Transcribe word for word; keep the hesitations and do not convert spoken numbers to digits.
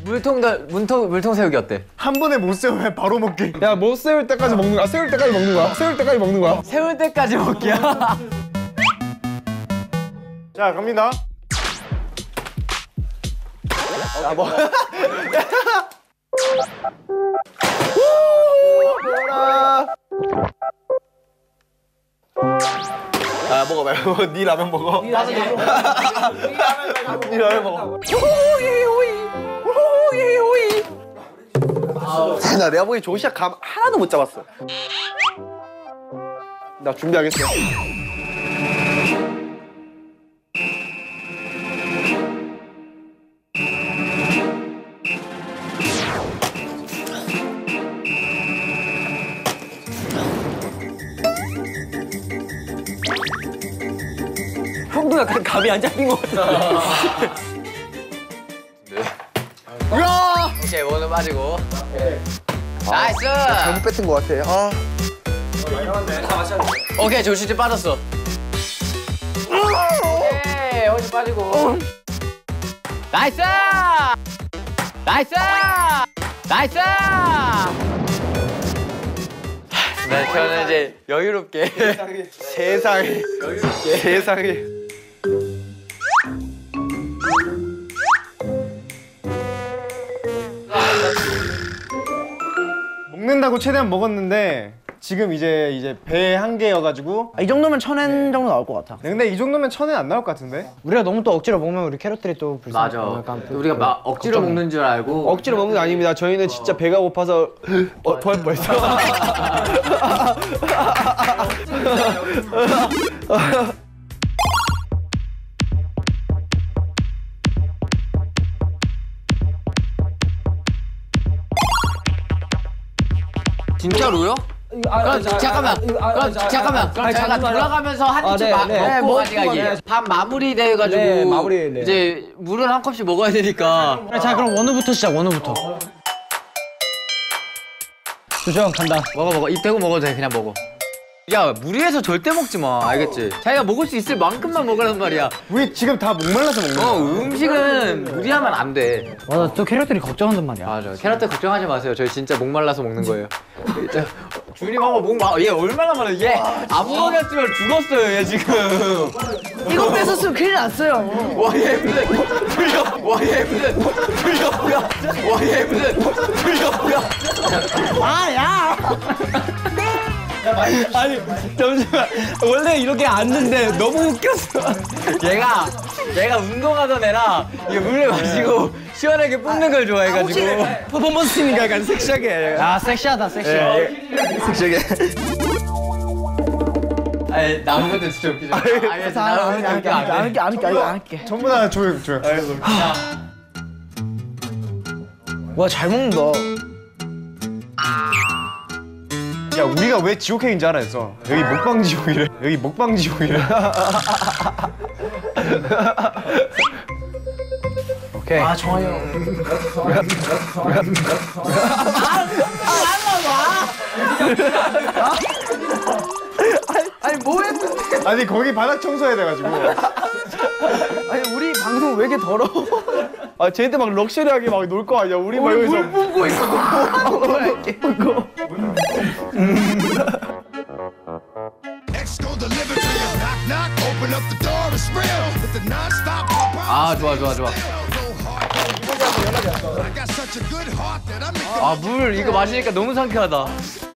물통 물통 물통 세우기 어때? 한 번에 못 세우면 바로 먹기. 야, 못 세울 때까지 먹는 거야. 세울 때까지 먹는 거야. 세울 때까지 먹는 거야. 세울 때까지 먹기야. 자, 갑니다. 자, 뭐. 아, 먹어봐요. 네 라면 먹어. 네 라면 먹어. 네 라면 먹어. 나 내가 보기 조시아 감 하나도 못 잡았어. 나 준비하겠어. 형도 약간 감이 안 잡힌 것 같아. 네. 우와! 오케이, 원은 빠지고. 나이스! 잘못 뱉은 것 같아. 아. 오케이, 조슈즈 빠졌어. 오케이, 호시 빠지고. 나이스! 나이스! 나이스! 네, 저는 이제 여유롭게. 세상에. 여유롭게. 세상에. 먹는다고 최대한 먹었는데 지금 이제 이제 배 한 개여가지고 아, 이 정도면 천엔 정도 나올 것 같아. 네, 근데 이 정도면 천엔 안 나올 것 같은데? 우리가 너무 또 억지로 먹으면 우리 캐럿들이 또 불쌍해. 맞아. 약간 또 우리가 막 억지로 걱정해. 먹는 줄 알고. 억지로 먹는 거 아닙니다. 저희는 진짜 배가 고파서 어, 벌 벌써. 진짜로요? 그럼 잠깐만. 그럼 잠깐만. 그럼 제가 돌아가면서 한 입씩 아, 네, 네. 먹고 가져가기. 밥 마무리 돼가지고 네, 마무리, 네. 이제 물은 한 컵씩 먹어야 되니까. 자, 그럼 원우부터 시작. 원우부터. 조정 간다. 먹어 먹어. 입 대고 먹어도 돼. 그냥 먹어. 야, 무리해서 절대 먹지 마. 알겠지? 자기가 먹을 수 있을 만큼만 먹으란 말이야. 우리 지금 다 목말라서 먹는 어, 거야. 음식은 무리하면 안 돼. 맞아, 또 캐럿들이 걱정한단 말이야. 맞아. 캐럿들 걱정하지 마세요. 저희 진짜 목말라서 먹는 거예요. 준이 봐봐, 목 마. 얘 얼마나 많아. 얘 아무거나였지만 죽었어요. 얘 지금. 이거 뺏었으면 큰일 났어요. 와, 얘 무슨 풀려. 와, 얘 무슨 풀려. 와, 얘 무슨 풀려. 아, 야! 아니, 잠시만. 원래 이렇게 앉는데 너무 웃겼어. 얘가 얘가 운동하던 애라 이게 물을 마시고 시원하게 뿜는 걸 좋아해가지고. 퍼포먼스 팀이니까 약간 섹시하게. 아, 섹시하다, 섹시해. 섹시하게. 아니, 나온 것도 진짜 웃기죠. 아니, 나온 것도 웃겨. 안 할게, 안 할게, 안 할게. 전부 다 조용, 조용. 와, 잘 먹는다. 야, 우리가 왜 지옥행인지 알아 했어. 여기 먹방 지옥이래. 여기 먹방 지옥이래. 오케이. 아, 좋아요. 아니, 뭐 했는데? 아니, 거기 바닥 청소해야 돼가지고. 아니, 우리 방송 왜 이렇게 더러워? 아, 쟤한테 막 럭셔리하게 막 놀 거 아니야. 우리 막 우리 여기서 물 뿜고 있어. 뭐야, 이게. 이거. 아, 좋아, 좋아, 좋아. 아, 물 이거 마시니까 너무 상쾌하다.